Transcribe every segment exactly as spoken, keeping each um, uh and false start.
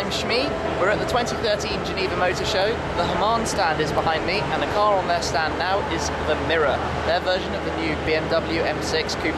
I'm Shmi. We're at the twenty thirteen Geneva Motor Show. The Hamann stand is behind me, and the car on their stand now is the mirr, their version of the new B M W M six Coupe.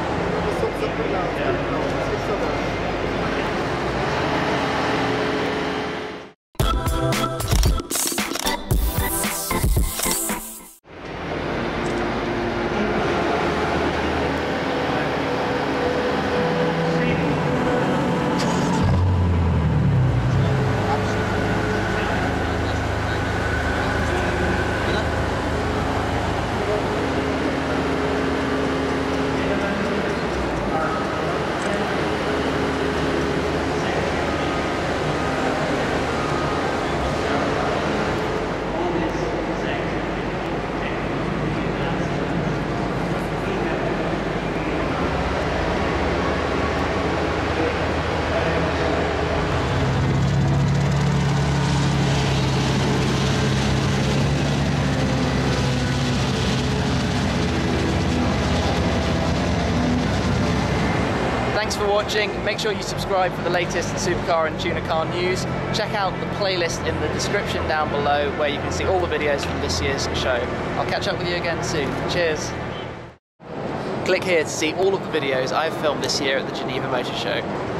Thanks for watching. Make sure you subscribe for the latest supercar and tuner car news. Check out the playlist in the description down below where you can see all the videos from this year's show. I'll catch up with you again soon. Cheers. Click here to see all of the videos I've filmed this year at the Geneva Motor Show.